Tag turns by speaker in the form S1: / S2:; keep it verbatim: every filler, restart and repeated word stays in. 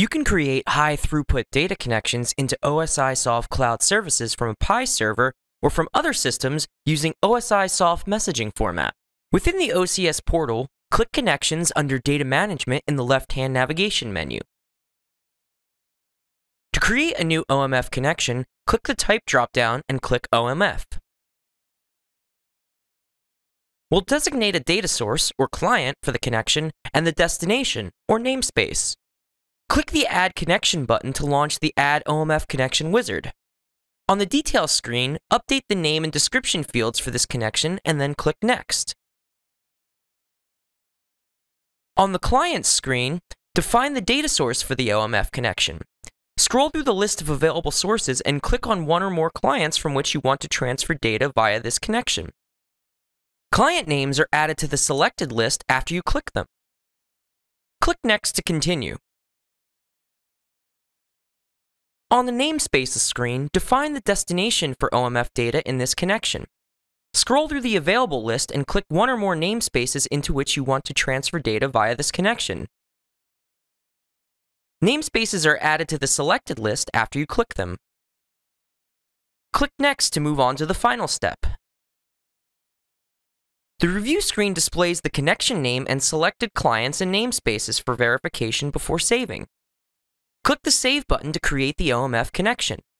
S1: You can create high-throughput data connections into OSIsoft Cloud Services from a Pi server or from other systems using OSIsoft Messaging Format. Within the O C S portal, click Connections under Data Management in the left-hand navigation menu. To create a new O M F connection, click the Type dropdown and click O M F. We'll designate a data source or client for the connection and the destination or namespace. Click the Add Connection button to launch the Add O M F Connection wizard. On the Details screen, update the name and description fields for this connection and then click Next. On the Clients screen, define the data source for the O M F connection. Scroll through the list of available sources and click on one or more clients from which you want to transfer data via this connection. Client names are added to the selected list after you click them. Click Next to continue. On the Namespaces screen, define the destination for O M F data in this connection. Scroll through the available list and click one or more namespaces into which you want to transfer data via this connection. Namespaces are added to the selected list after you click them. Click Next to move on to the final step. The review screen displays the connection name and selected clients and namespaces for verification before saving. Click the Save button to create the O M F connection.